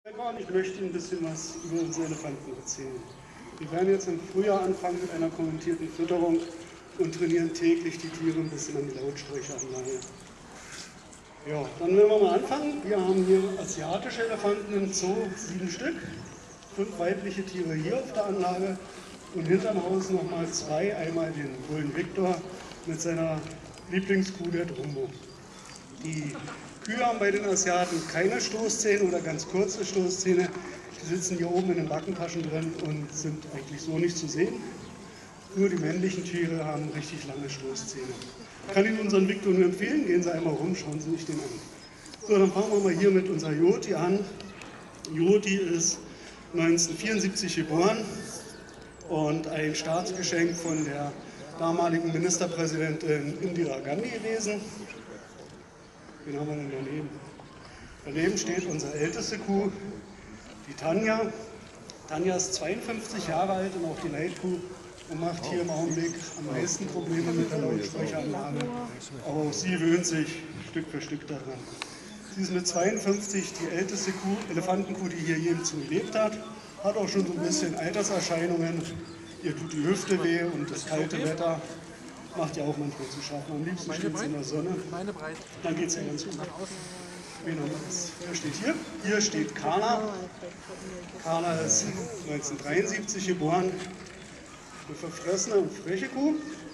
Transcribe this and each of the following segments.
Ich möchte Ihnen ein bisschen was über unsere Elefanten erzählen. Wir werden jetzt im Frühjahr anfangen mit einer kommentierten Fütterung und trainieren täglich die Tiere ein bisschen an die Lautsprecheranlage. Ja, dann werden wir mal anfangen. Wir haben hier asiatische Elefanten im Zoo, 7 Stück, 5 weibliche Tiere hier auf der Anlage und hinterm Haus nochmal 2, einmal den Bullen Victor mit seiner Lieblingskuh, der Drumbo. Die Kühe haben bei den Asiaten keine Stoßzähne oder ganz kurze Stoßzähne. Die sitzen hier oben in den Backentaschen drin und sind eigentlich so nicht zu sehen. Nur die männlichen Tiere haben richtig lange Stoßzähne. Ich kann Ihnen unseren Victor nur empfehlen, gehen Sie einmal rum, schauen Sie sich den an. So, dann fangen wir mal hier mit unserer Joti an. Joti ist 1974 geboren und ein Staatsgeschenk von der damaligen Ministerpräsidentin Indira Gandhi gewesen. Wen haben wir denn daneben? Daneben steht unsere älteste Kuh, die Tanja. Tanja ist 52 Jahre alt und auch die Leitkuh und macht hier im Augenblick am meisten Probleme mit der Lautsprecheranlage. Aber auch sie gewöhnt sich Stück für Stück daran. Sie ist mit 52 die älteste Kuh, Elefantenkuh, die hier je im Zoo gelebt hat. Hat auch schon so ein bisschen Alterserscheinungen. Ihr tut die Hüfte weh und das kalte Wetter macht ja auch manchmal zu schaffen. Am liebsten steht sie in der Sonne. Dann geht es ja ganz gut. Wer steht hier? Hier steht Carla. Carla ist 1973 geboren. Eine verfressene und freche Kuh.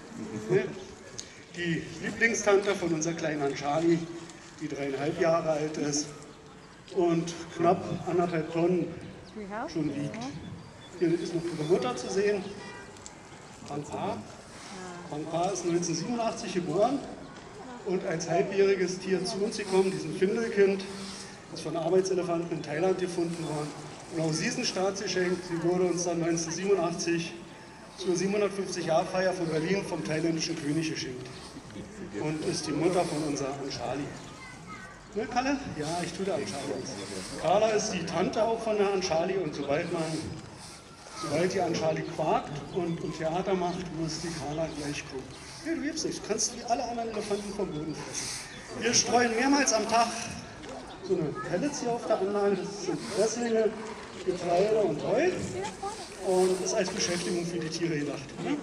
Die Lieblingstante von unserer kleinen Charlie, die 3,5 Jahre alt ist und knapp 1,5 Tonnen schon wiegt. Hier ist noch ihre Mutter zu sehen, Pangpa. Pangpa ist 1987 geboren und als halbjähriges Tier zu uns gekommen, diesen Findelkind, ist von Arbeitselefanten in Thailand gefunden worden. Und auch sie ist ein Staatsgeschenk. Sie wurde uns dann 1987 zur 750-Jahr-Feier von Berlin vom thailändischen König geschenkt und ist die Mutter von unserer Anchali. Ne, Kalle? Ja, ich tue der Anchali. Carla ist die Tante auch von der Anchali und sobald die Anchali quakt und Theater macht, muss die Carla gleich kommen. Nee, du gibst nichts, du kannst wie alle anderen Elefanten vom Boden fressen. Wir streuen mehrmals am Tag so eine Pellets hier auf der Anlage, das sind Presslinge, Getreide und Heu und ist als Beschäftigung für die Tiere gedacht. Ne?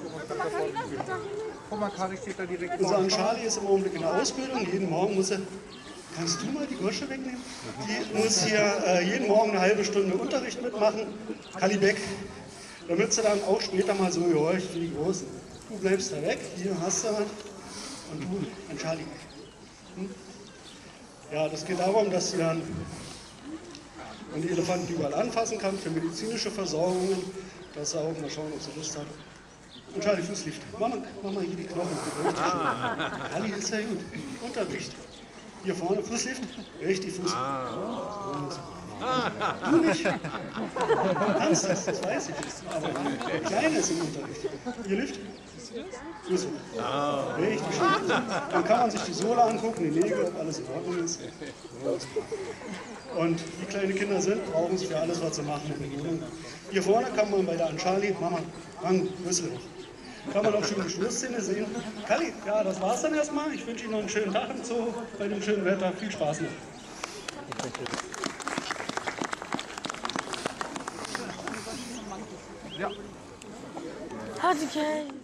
Unser Anchali ist im Augenblick in der Ausbildung, jeden Morgen muss sie. Kannst du mal die Grösche wegnehmen? Die muss hier jeden Morgen eine halbe Stunde Unterricht mitmachen, Kalibek, damit sie dann auch später mal so gehorcht wie die Großen. Du bleibst da weg, hier hast du was und du, Anchali. Ja, das geht darum, dass sie dann, wenn die Elefanten überall anfassen kann, für medizinische Versorgungen, dass sie auch mal schauen, ob sie Lust hat. Anchali, Fußlift. Mach mal hier die Knochen. Kali ist ja gut. Unterricht. Hier vorne, Fußlift, richtig Fuß. Du nicht. Du kannst das weiß ich. Aber klein ist im Unterricht. Hier Lift. Fußlift. Richtig schön. Dann kann man sich die Sohle angucken, die Nägel, ob alles in Ordnung ist. Und wie kleine Kinder sind, brauchen sie für alles, was sie machen, in der Wohnung. Hier vorne kann man bei der Anchali, Mama, Rang, Rüssel hoch. Kann man auch schön die Stoßzähne sehen. Kalli, ja, das war's dann erstmal. Ich wünsche Ihnen noch einen schönen Tag im Zoo, bei dem schönen Wetter. Viel Spaß noch. Ja.